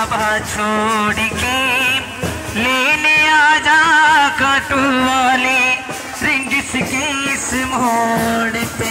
बाबा छोड़ के लेने आजा काटू वाले रिंगिस के इस मोड़ पे।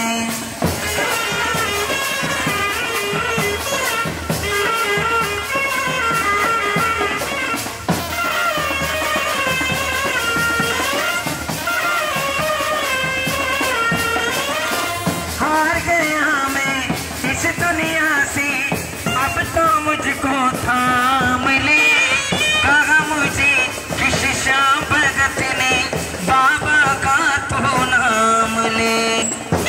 हार गया मैं इस दुनिया से, अब तो मुझको थाम ले। कहा मुझे किस श्याम भगत ने, बाबा का तो नाम ले।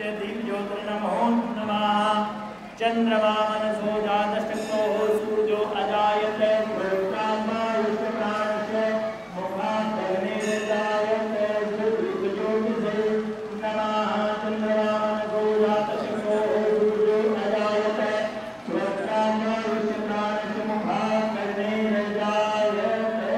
दीपज्योतिर्नमो नमः चंद्रमा मनसो जातस्तमो सूर्यो अजायते पुरुषात्मायुष्यप्राणस्य मुखान्तर्निर्जायते दीपज्योतिषे नमः चंद्रमा मनसो जातस्तमो सूर्यो अजायते पुरुषात्मायुष्यप्राणस्य मुखान्तर्निर्जायते।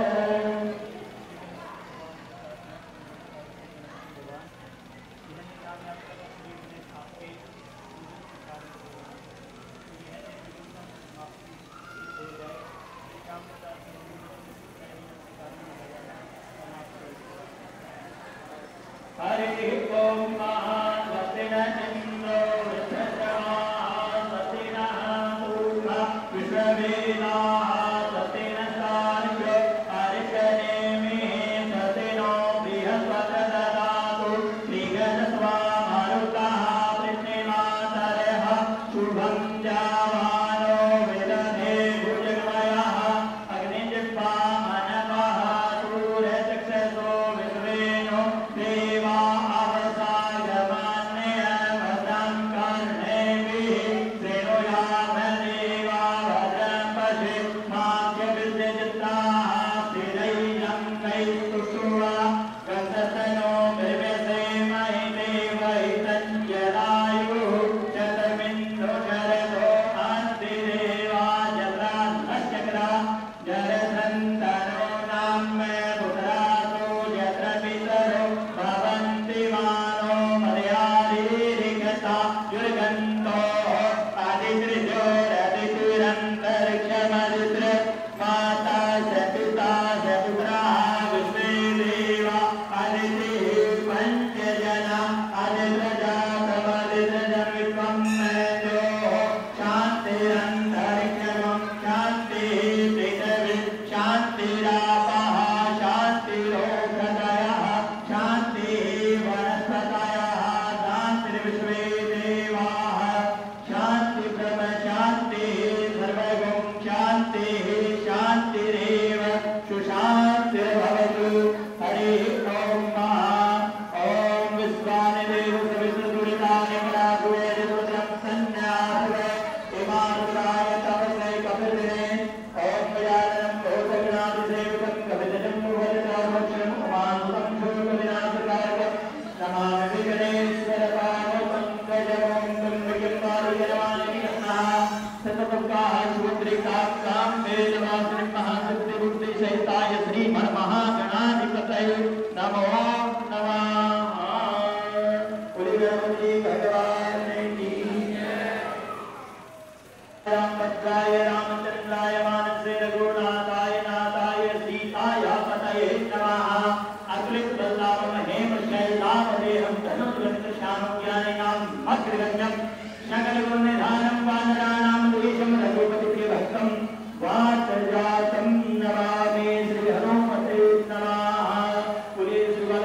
हरि ओम महासतिन इंद्रो वृषभाः सतिनः पूर्वा विश्ववेदाः सतिन सार्क्य हरिषनेमिः सतिनो बृहस्पतिः ददातु श्रीगणस्वा मारुतः पृथ्वीमातरः शुभं जावानो विदधे भुजगमयः अग्निजिह्वा मनवः सूर्यचक्षुषो विश्वेनो देवा अवसागमान्यभद्रं कर्णेभिः शृणुयामदेवा भद्रं पश्येमाख्यविद्यचित्राः स्थिरैरङ्गैस्तुष्टुवा गन्धस्तनो बिभ्यसेमहि देवैतन्यदायुः शतमिन्दो शरदो अस्ति देवा जत्रान्नश्चक्रा जरसन्तनो नाम्य पुत्रासो यत्र पितरो भवन्ति मानो मर्यादीरिगता युर्गन्तो आदित्रिजोरदितिरन्तरिक्षमदित्र माता च पिता च पुत्राः विश्वे देवा अदितिः पञ्चजना अदित्रजातमदित्रजमित्वं नयोः शान्तिरन्तरिक्षमं शान्तिः पृथिवी शान्तिरापः शान्तिरोषधयः शान्तिः वनस्पतयः शान्तिर्विश्वे देवाः शान्तिब्रह्म शान्तिः सर्वगुं शान्तिः शान्तिरेव सुशान्तिर्भवतु। हरिः ओम ॐ विश्वानि देव सवितुर्दुरितानि मरासुरेरुद्रं सन्न्यासवे इमानुषाय तपसे कपिले ॐ गजाननं भूतगणाधिसेवितं कपिलं मुभजतामक्षं उमानुतं शोकविनाशकारकं नमामि विघ्नेश्वरपादपङ्कजं गङ्गयमारुजनमानिनः सततुकाः सुमुद्रिकां कां वेदवासिनीं महाशक्तिबुद्धिसहिताय श्रीमन्महागणाधिपतये नमो नमः। बोलिए गणपति भगवान की रामभद्राय रामचंद्राय मानसे रघुनाथाय नाथाय सीताय पतये नमः। अतुलितबलधामं हेमशैलापदेहं धनुर्धरश्यामं ज्ञानिनां अग्रगण्यं सकलगुणनिधानं वानराणां द्वेषं रघुपतिप्रियभक्तं वातजातं नमामि श्रीहनुमते नमः। बोलिए श्री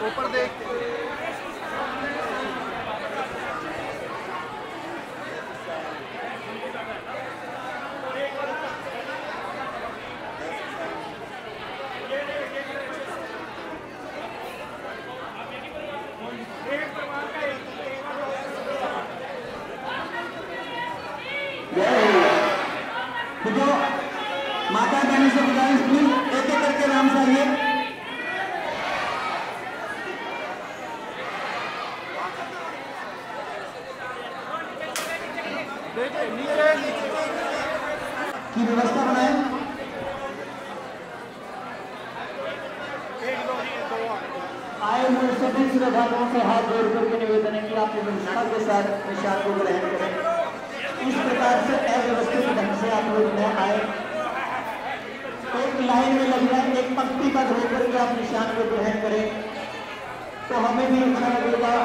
ऊपर देख। देखो माता रानी से गुजारिश प्लीज एक एक करके नाम से आइए। की व्यवस्था बनाए। आए हुए सभी श्रद्धालुओं से हाथ जोड़ करके निवेदन है कि आप व्यवस्था के साथ निशान को ग्रहण करें। इस प्रकार से अव्यवस्थित ढंग से आप लोग न आए, एक लाइन में लग जाए, एक पंक्तिबद्ध होकर के आप निशान को ग्रहण करें तो हमें भी अच्छा लगेगा।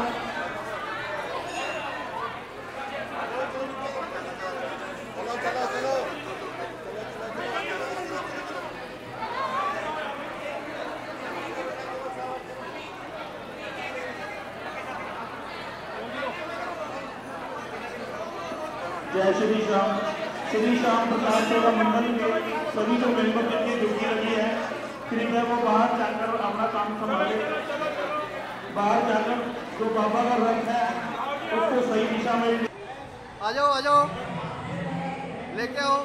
जय श्री श्याम प्रकाश सेवा मंडल के सभी जो मेंबर जिनकी ड्यूटी लगी है, कृपया वो बाहर जाकर अपना काम संभाले। बाहर जाकर जो बाबा का रथ है उसको सही दिशा में आ जाओ लेके आओ।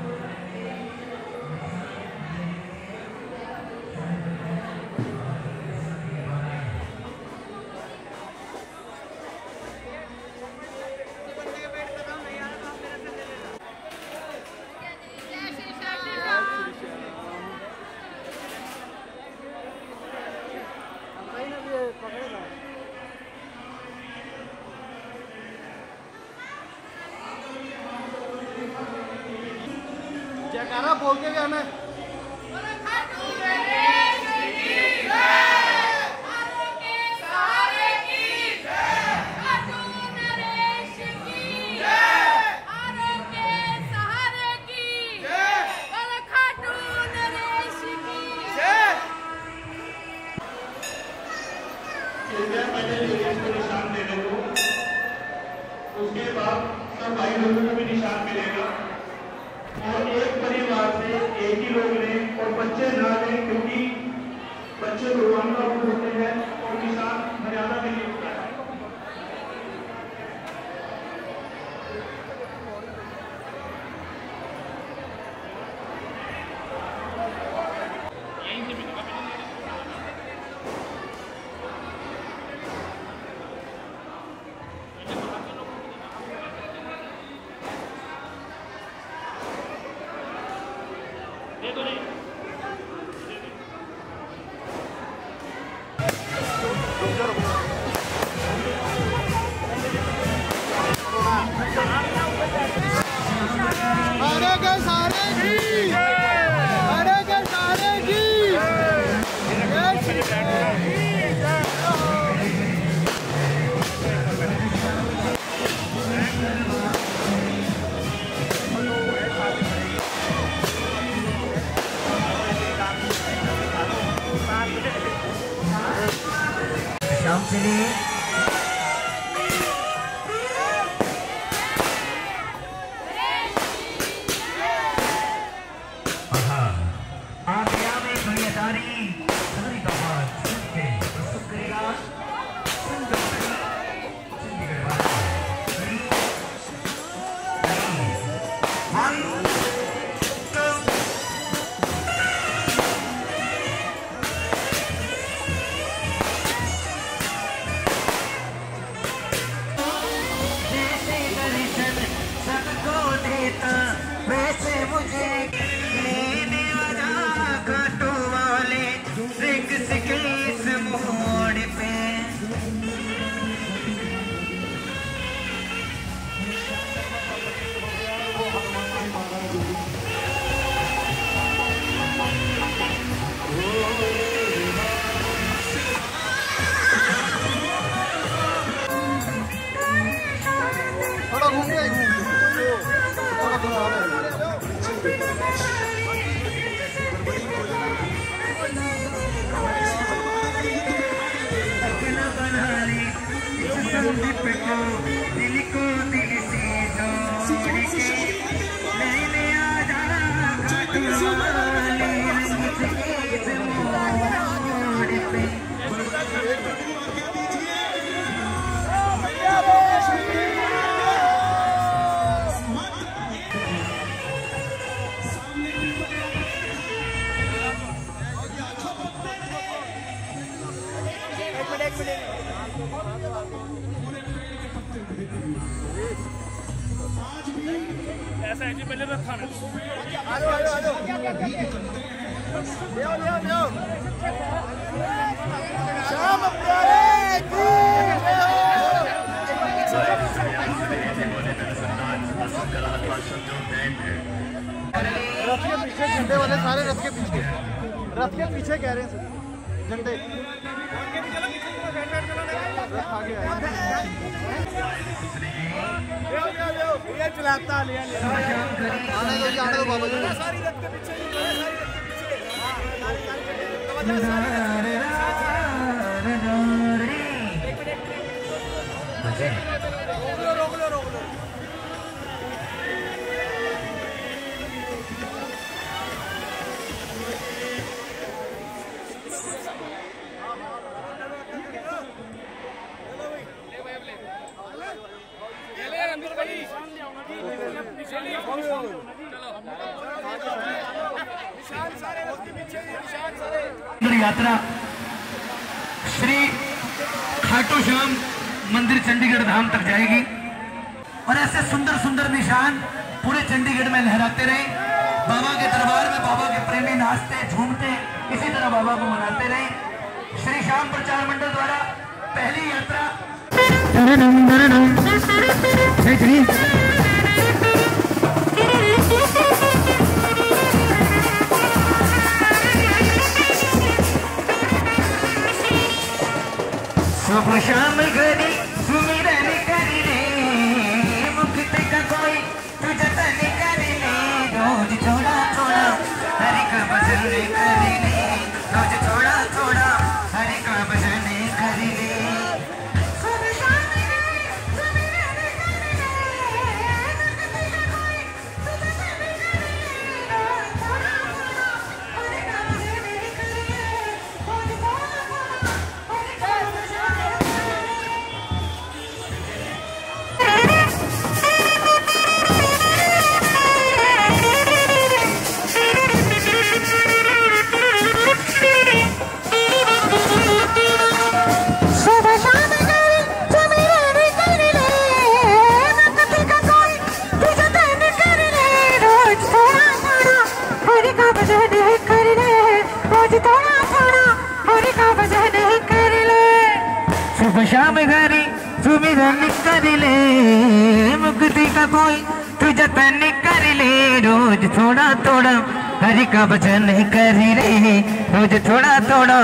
जयकारा बोल के गया मैं। पहले लेडीज को निशान देने को, उसके बाद सब भाई लोगों को भी निशान मिलेगा और एक परिवार से एक ही लोग लें और बच्चे ना लें, क्योंकि बच्चे भगवान का रूप होते हैं और निशान मर्यादा के लिए होता है। संदीप को दिल से जोड़ के मैंने आजा घाटवाले मोड़ पे। ऐसा है जी पहले रखा ना। शाम प्यारे की रथ के पीछे झंडे वाले सारे रथ के पीछे कह रहे हैं झंडे आगे ये चलाता ले आने दो बाबा जी सारी रथ के पीछे रोक लो यात्रा श्री खाटू श्याम मंदिर चंडीगढ़ धाम तक जाएगी और ऐसे सुंदर सुंदर निशान पूरे चंडीगढ़ में लहराते रहे। बाबा के दरबार में बाबा के प्रेमी नाचते झूमते इसी तरह बाबा को मनाते रहे। श्री श्याम प्रचार मंडल द्वारा पहली यात्रा सुबह शाम घड़ी सुमिरन करी रे मुक्ति का कोई तू जतन करी ले रोज थोड़ा थोड़ा हरि का भजन करी ले रोज थोड़ा थोड़ा हरि का भजन करी ले। सुबह शाम घड़ी सुमिरन करी रे मुक्ति का कोई तू जतन करी ले रोज थोड़ा थोड़ा हरि का भजन करी ले रोज थोड़ा थोड़ा हरि का शाम घरी सुमिरन कर ले मुक्ति का कोई तू जतन कर ले रोज थोड़ा थोड़ा हरि का भजन कर ले रोज थोड़ा थोड़ा।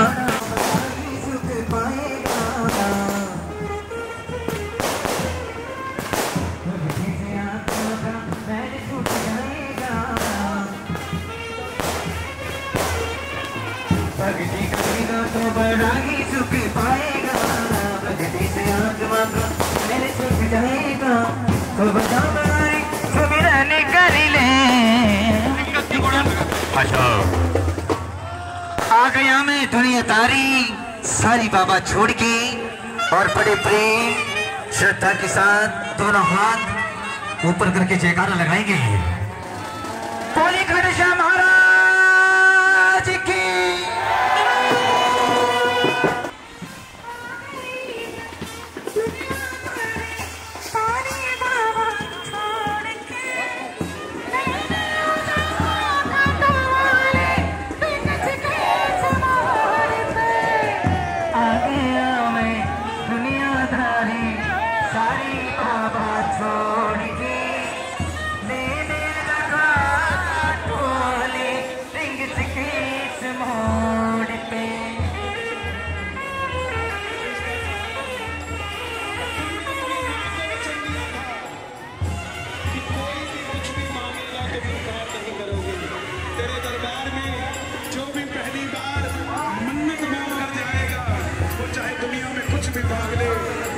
भक्ति करेगा तो बड़ा ही सुख पाएगा, भक्ति से आत्मा का मेरे सुख जाएगा। तो बता भाई सुमिरन कर ले। आ गया मैं दुनिया तारी सारी बाबा छोड़ के और बड़े प्रेम श्रद्धा के साथ दोनों हाथ ऊपर करके जयकारा लगाएंगे। बोले घनश्याम महाराज की।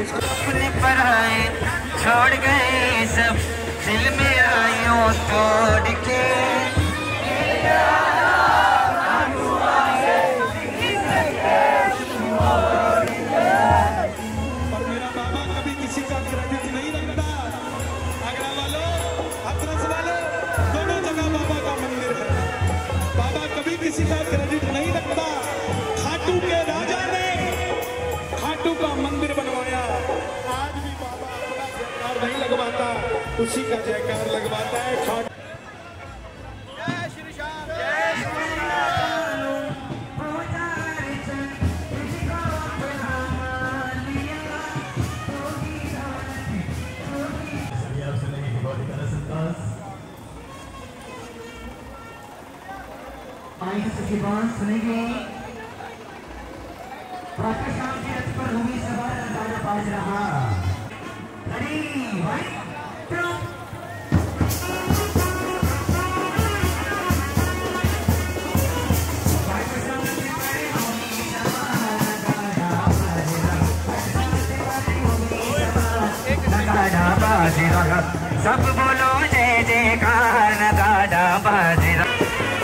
अपनी पढ़ाई छोड़ गए सब, दिल में आयो तोड़ के। पर मेरा बाबा कभी किसी का क्रेडिट नहीं रखता। आगरा वालों, हाथरस वालों, दोनों जगह बाबा का मंदिर है। बाबा कभी किसी का क्रेडिट नहीं रखता। खाटू के राजा ने खाटू का मंदिर बनवाया। आज भी बाबा अपना जयकार नहीं लगवाता, उसी का जयकार लगवाता है खाटू। जय श्री श्याम, जय श्री के बाद सुनेंगे प्रातः शाम की रथ पर हुई सवार गाना बाज रहा। अरे भाई सब बोलो जय जयकार नगाड़ा बाज रहा।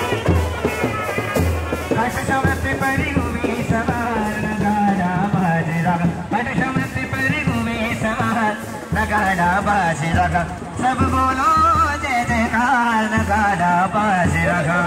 शमृति परी घूमी सवार नगाड़ा बाज रहा। शमृति परी घूमी सवार नगाड़ा बाज रहा। सब बोलो जय जयकार नगाड़ा बाज रहा।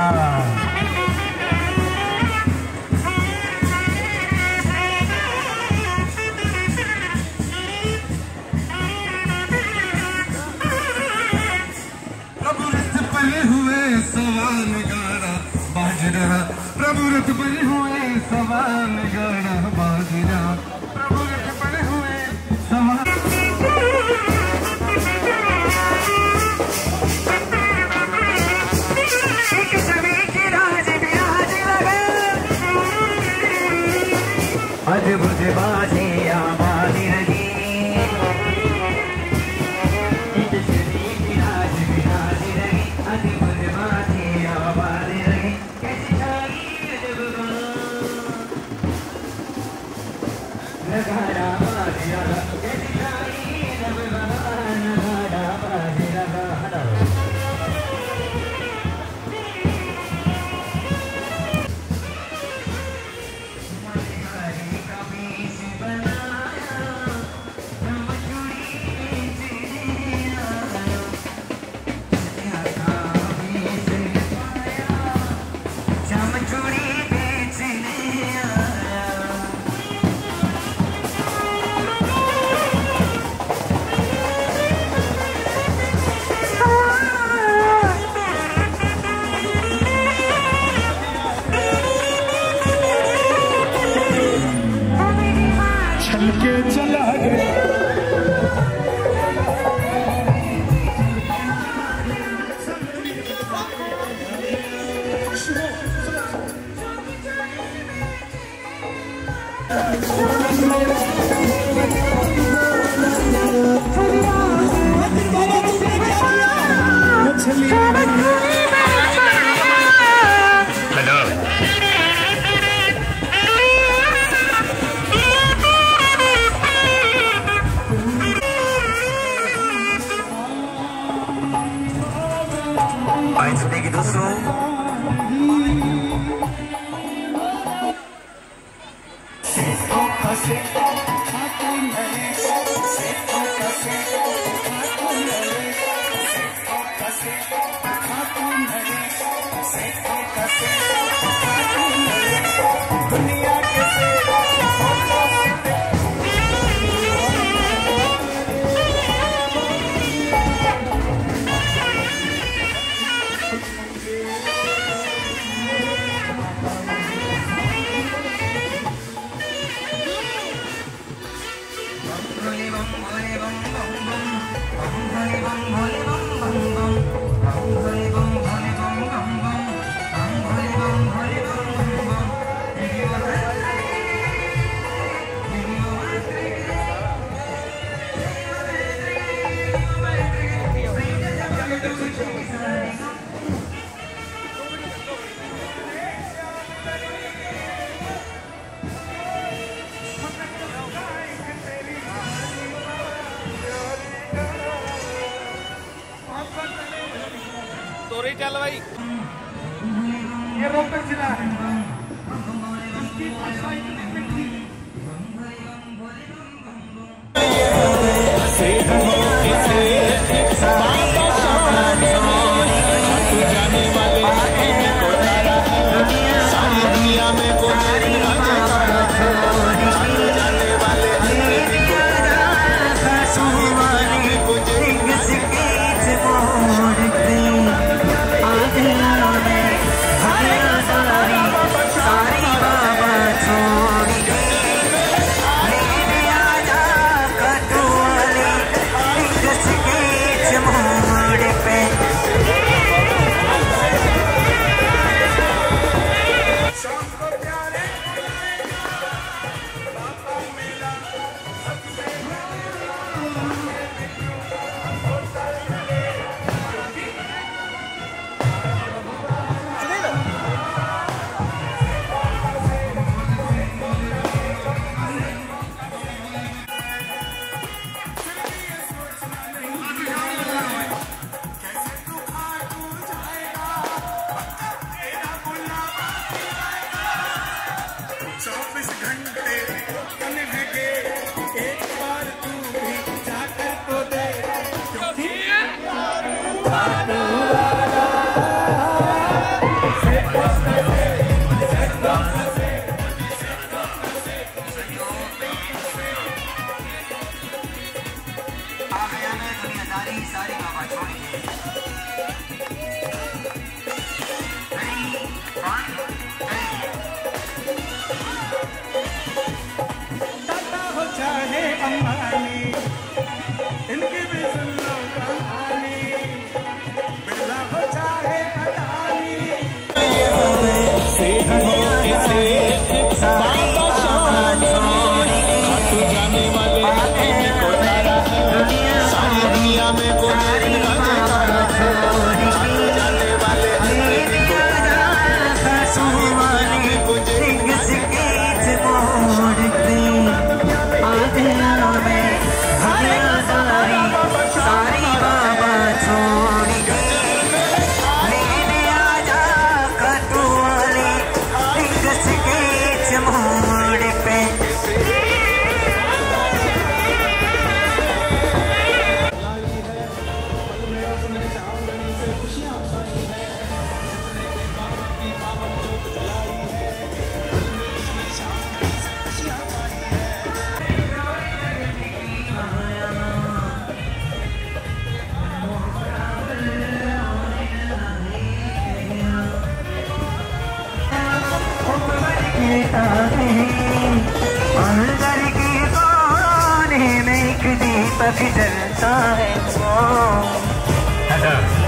प्रभु रथ पर हुए सवार नगाड़ा बाज रहा। प्रभु रथ पर हुए सवार नगाड़ा बाज रहा। प्रभु रथ पर हुए सवार। सभी की राज विराज लगा। अद्भुत बाजे आबादी रही। सभी की राज विराज रही। अद्भुत बाजे आबादी रही। नगाड़ा बाज रहा। नगाड़ा बाज रहा। सुनेगी दोस्तों। रही चल भाई। ये रोहतक जिला है। अंदर की कोने में एक दीपक जलता है।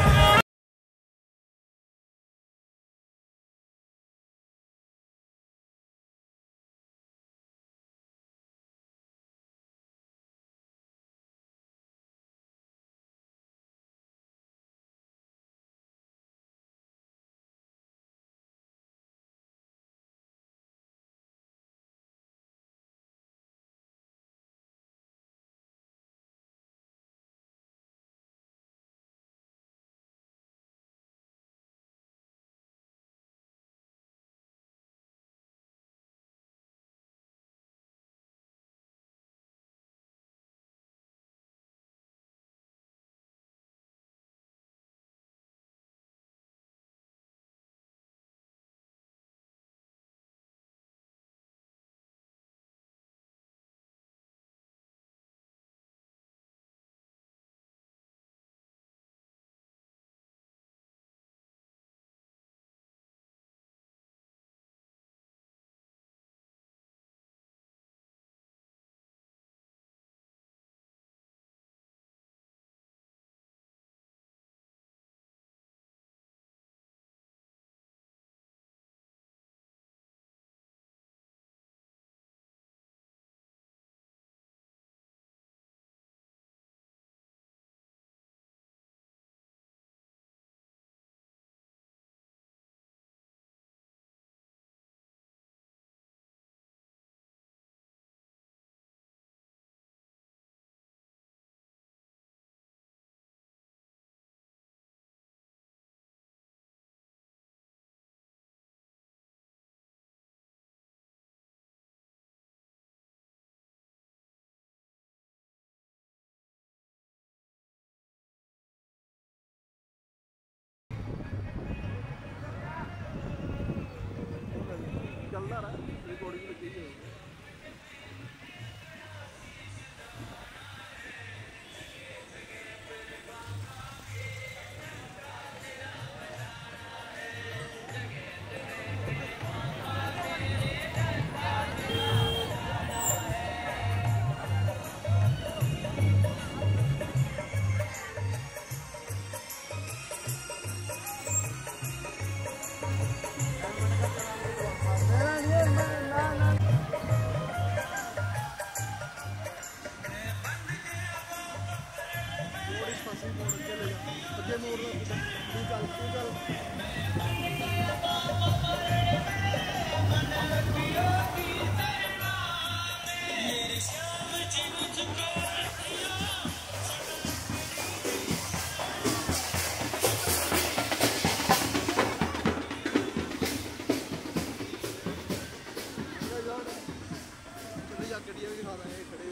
गड्डियां भी दिखा देंगे खड़े।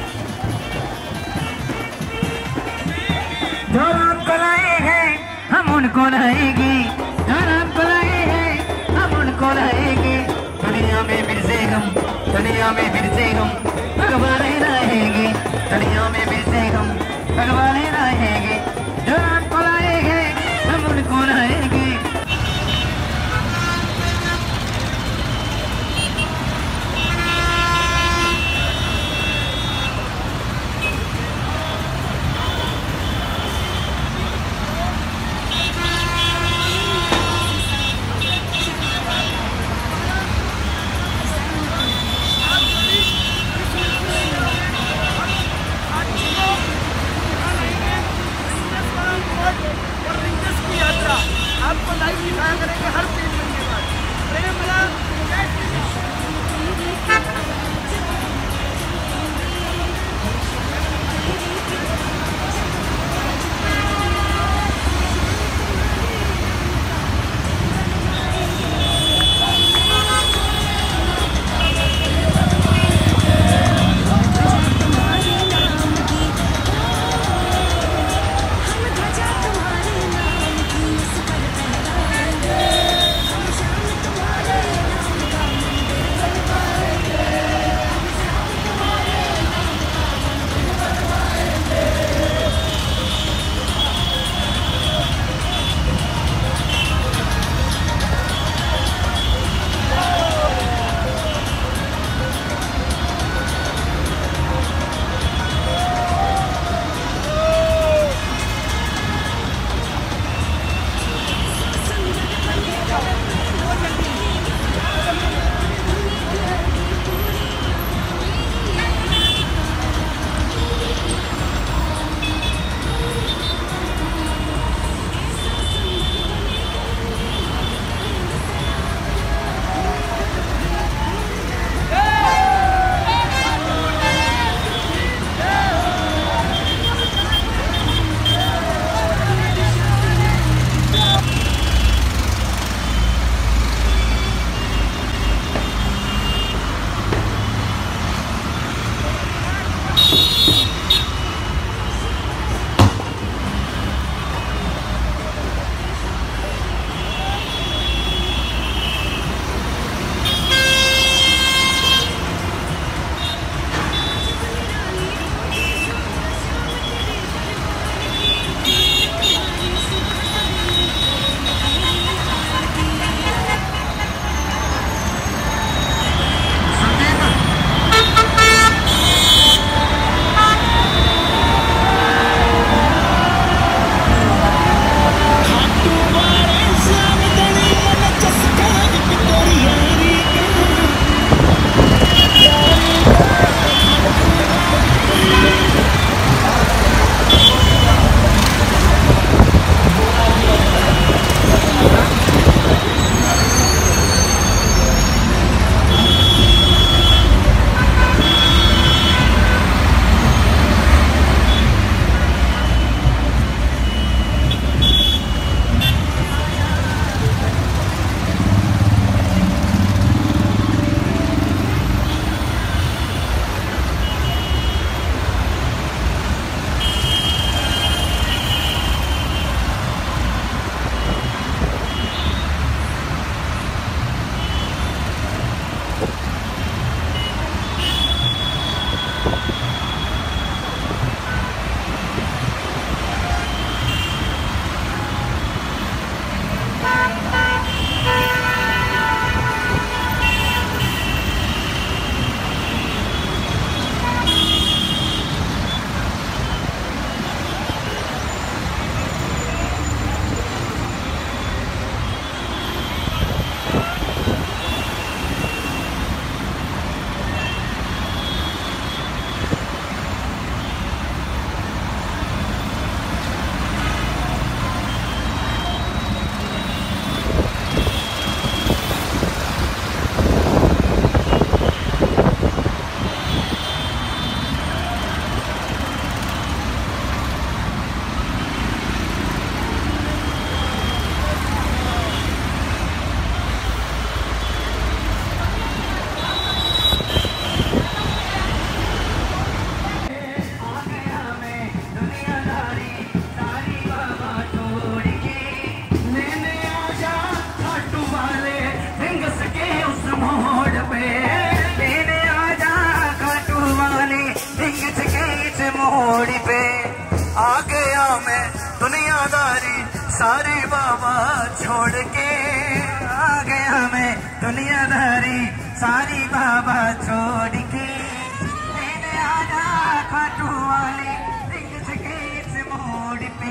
हम लाएंगे, जो राम को लाए हैं हम उनको लाएंगे। दुनिया में फिर से हम, दुनिया में फिर से हम भगवान रहेंगे, दुनिया में फिर से हम भगवान रहेंगे। जो राम को लाएंगे हम उनको लाएंगे। आपको लाइव दिखाया करेंगे हर 3 दिन के बाद। प्रेम लाल जय श्री राम। दुनियादारी सारी बाबा छोड़ के आ गया मैं, दुनियादारी सारी बाबा छोड़ के। लेने आजा खाटू वाले दिख सके इस मोड़ पे।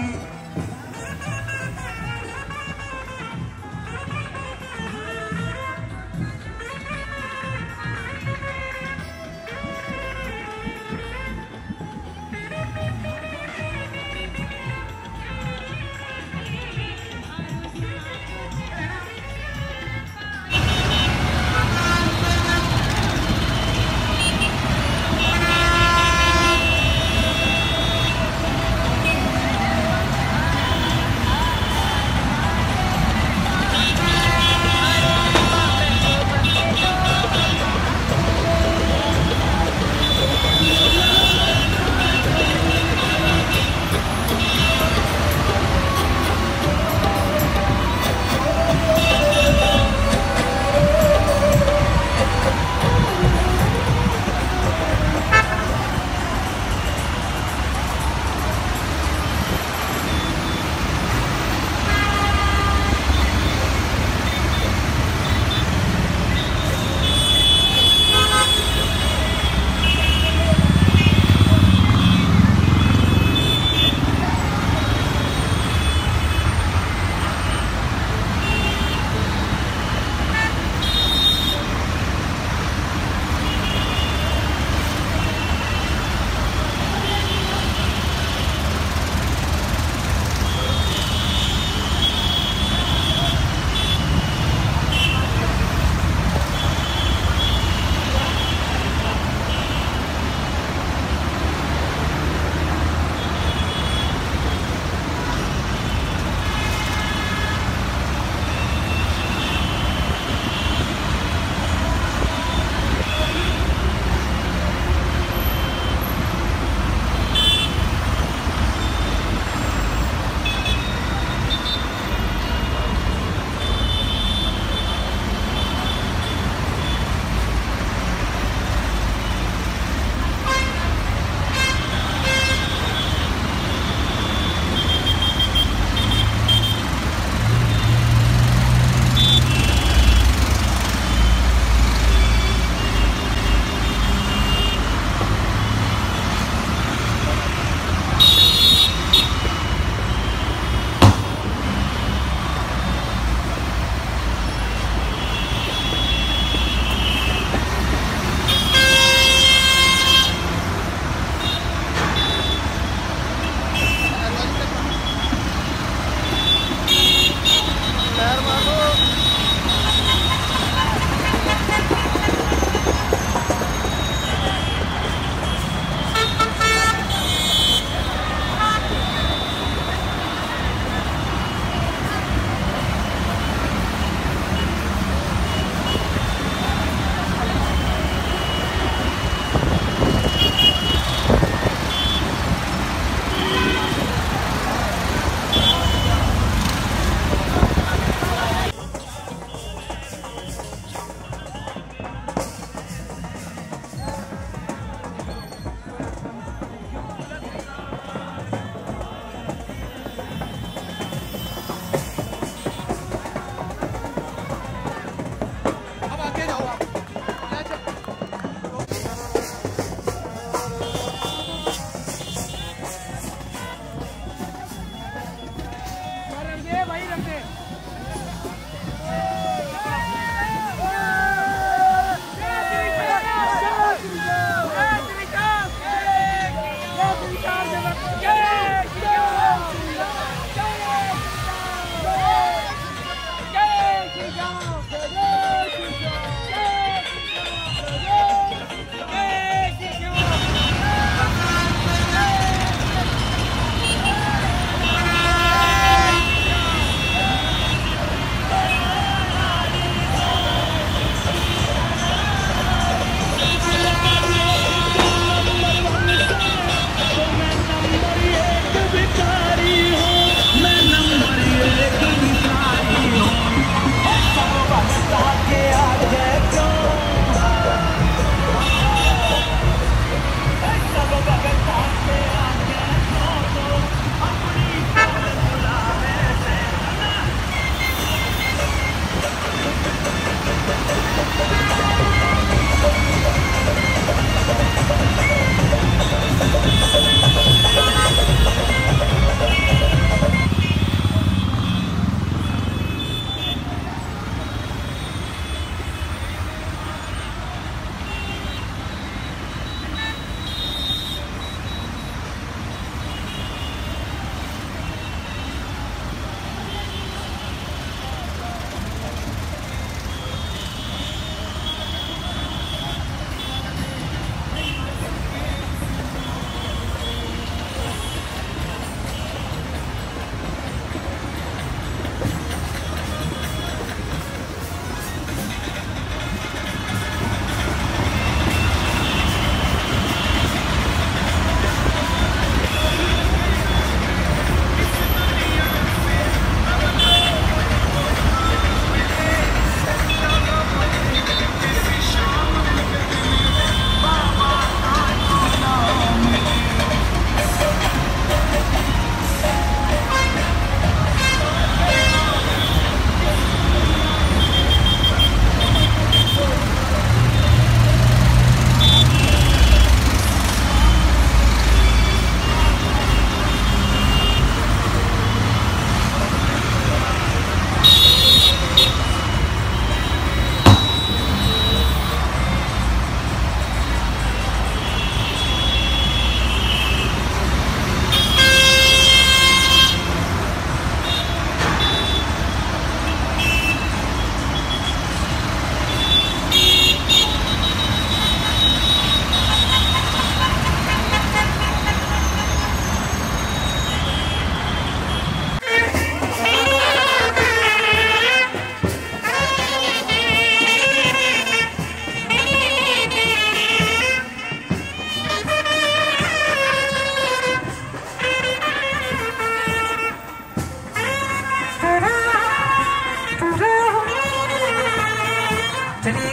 चलिए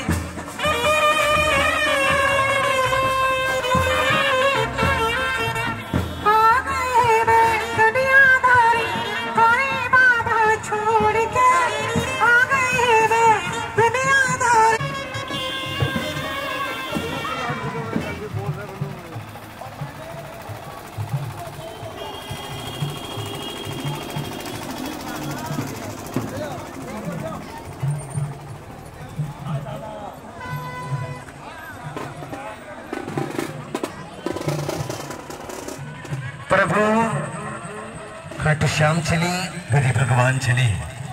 प्रभु खाटू श्याम चली गरी भगवान चली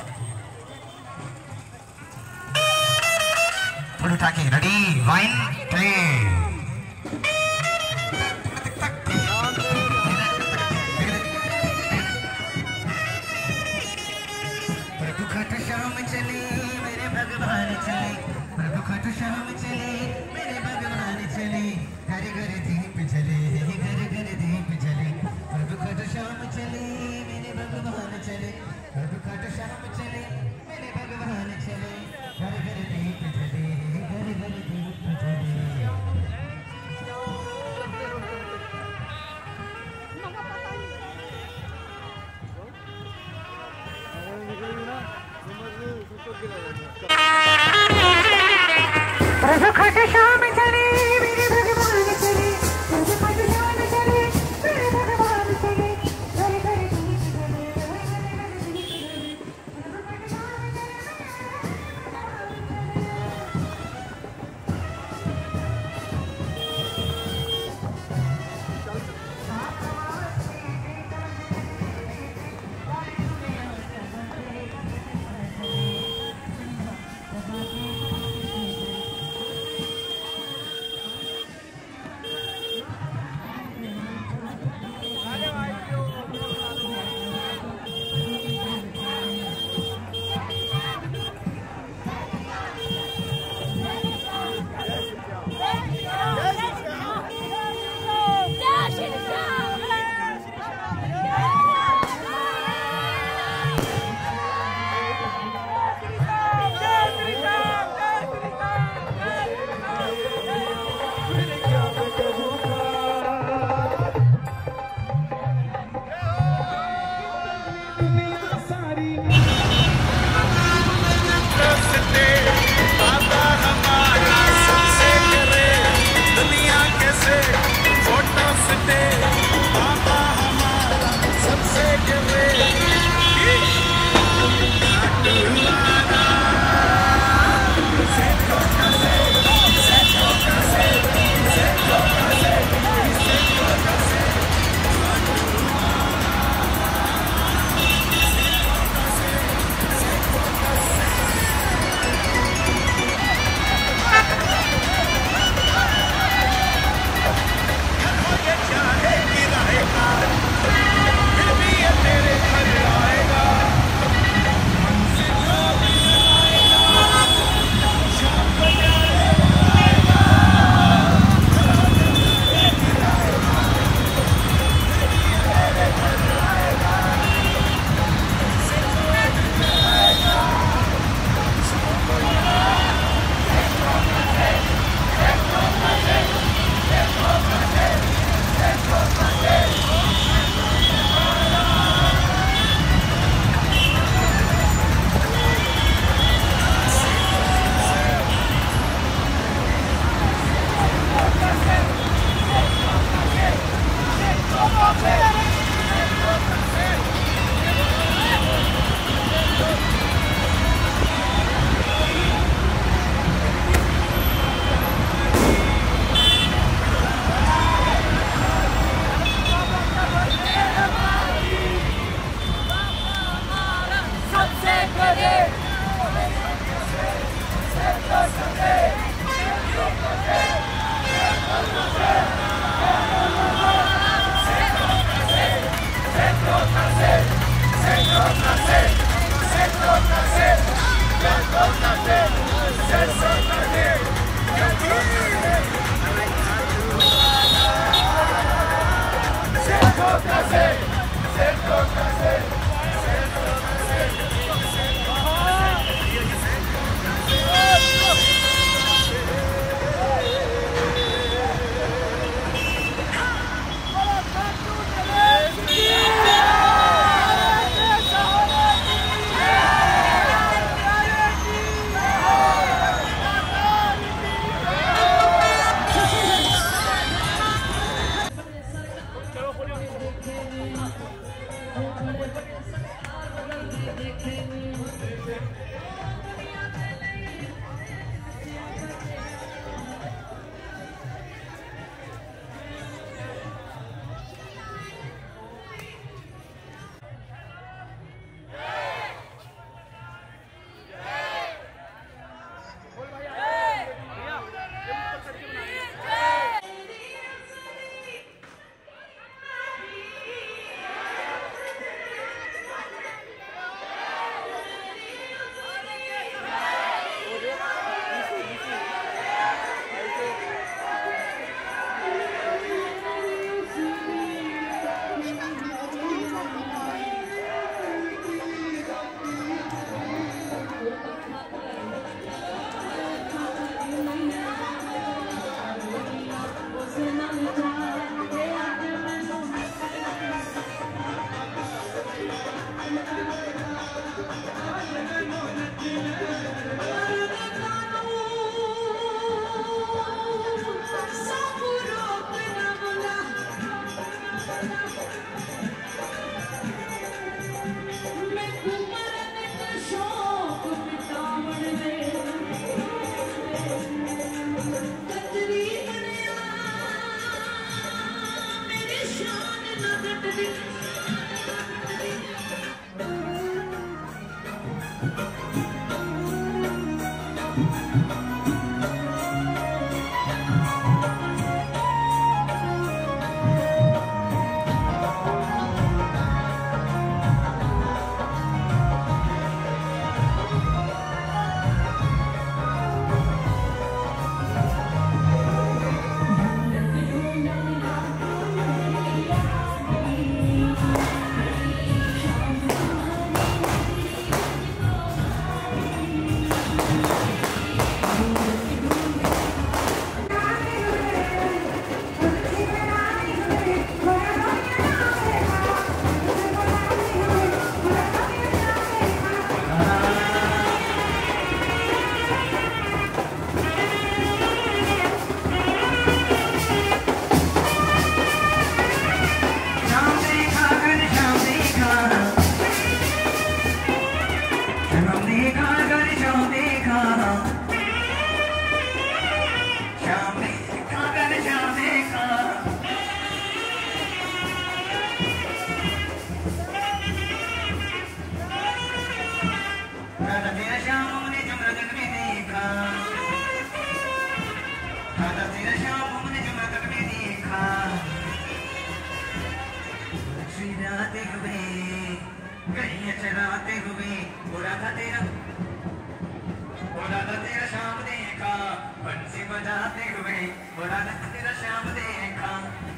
फुल उठा के रेडी 1 2 प्रभु खाटू श्याम चले मेरे भगवान चले प्रभु खाटू श्याम चले मेरे भगवान चले घर घर दीप जले घर घर दीप जले प्रभु खाटू श्याम चले मेरे भगवान चले प्रभु खाटू श्याम चले मेरे भगवान चले घर घर दीप जले घर घर दीप जले प्रभु खाटू श्याम चले मेरे भगवान चले प्रभु खाटू श्याम चले मेरे भगवान चले घर घर दीप जले प्रभु खाटू श्याम चराते हुए उड़ा था तेरा शाम देखा, बंसी बजाते हुए उड़ा था तेरा शाम देखा।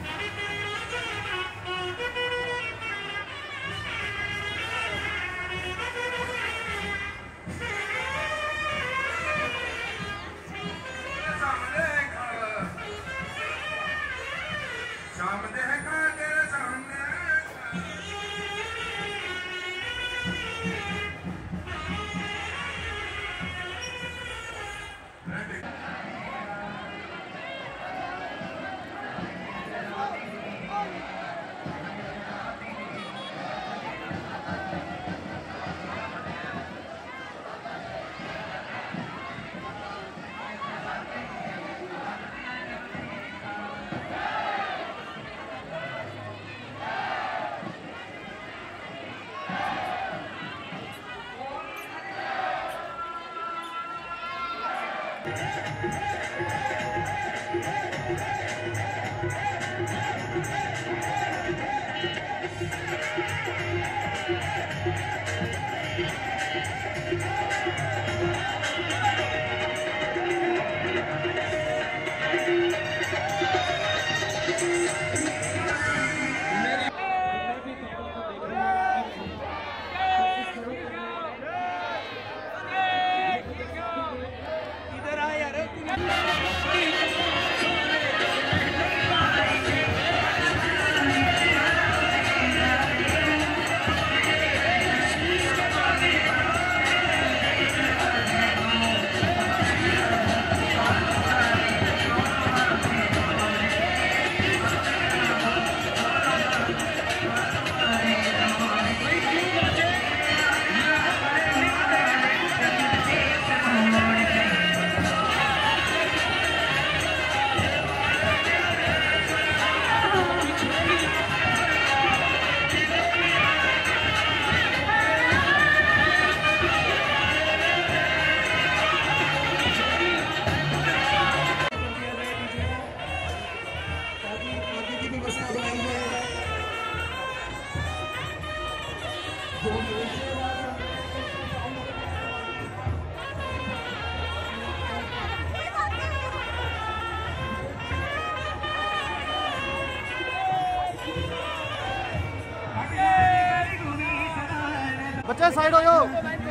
बच्चे साइड हो जाओ।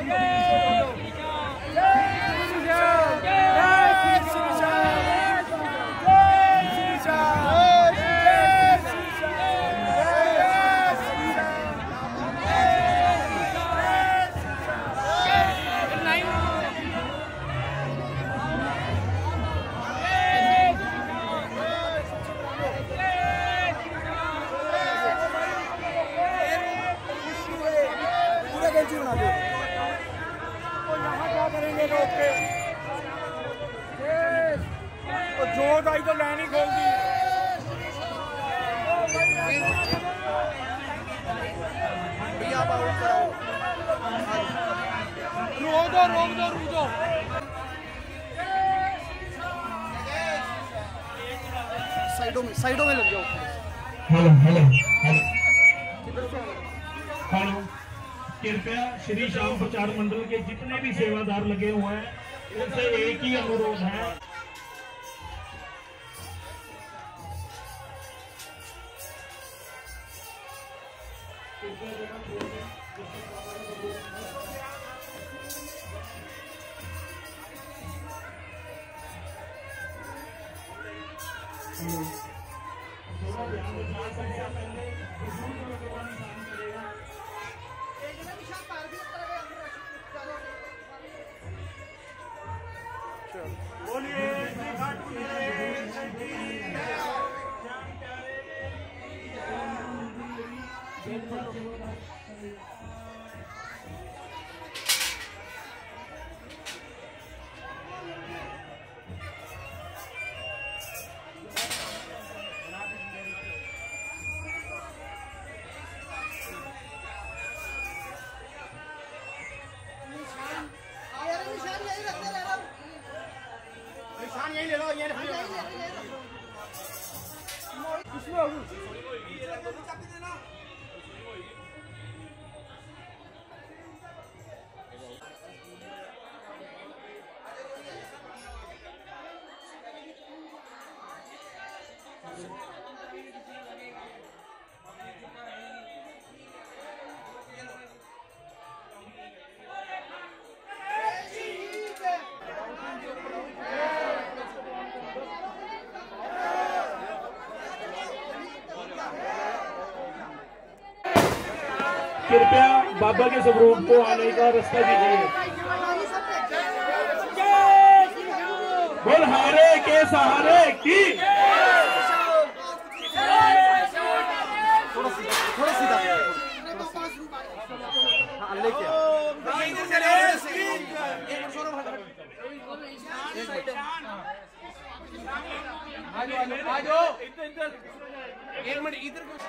जोत आई तो लाइन ही खोल दी। भैया आप ऊपर आओ। साइडों में लग जाओ। हेलो हेलो हेलो कृपया श्री श्याम प्रचार मंडल के जितने भी सेवादार लगे हुए हैं उनसे एक ही अनुरोध है, कृपया बाबा के स्वरूप को आने का रास्ता दीजिए। बोल हारे के सहारे की। थोड़ा सीधा हाँ लेके आ जाओ एक मिनट इधर को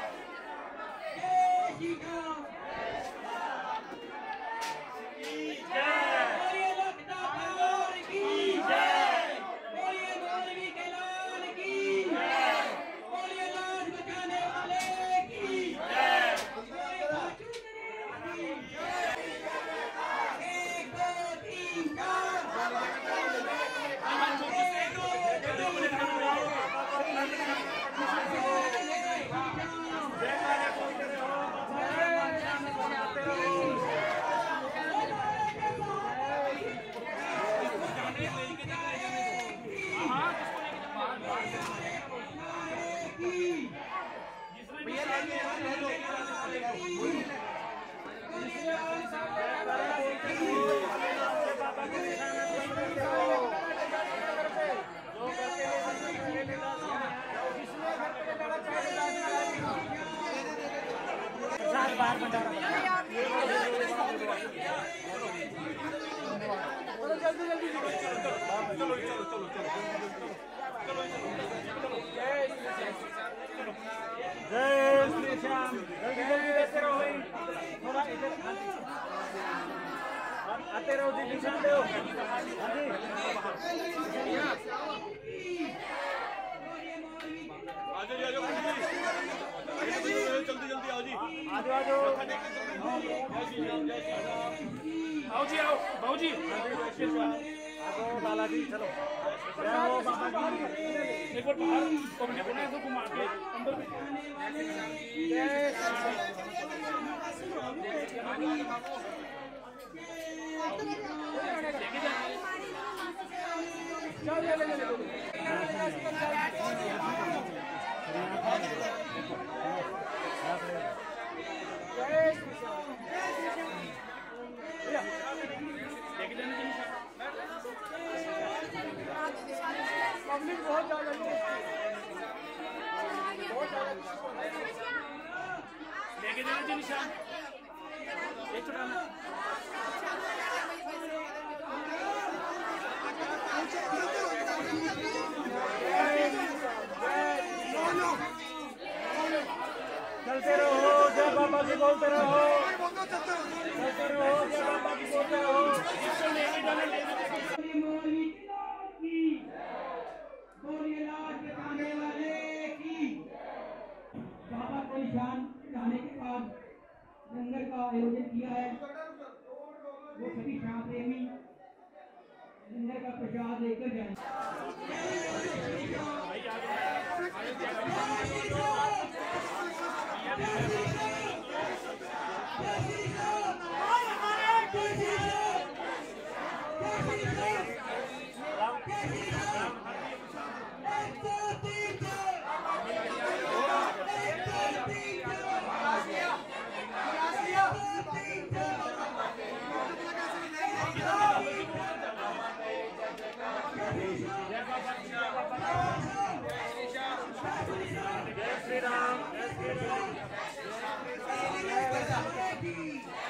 आते रहो जी, निशान दो। आजो जी, आजो जल्दी जल्दी आओ जी, आजो आजो आओ जी, आओ बाबू जी, आजो लाला जी, चलो बाबा जी एक बार बाहर कमेटी बनाए तो घुमा के अंदर पब्लिक बहुत ज्यादा लेके जाना जी निशान एक छुड़ाना चलते रहो, जय बाबा की बोलते रहो, चलते रहो, जय बाबा की बोलते रहो। आयोजन किया है वो सभी श्याम प्रेमी लंगर का प्रसाद लेकर जाएंगे। जय श्री राम।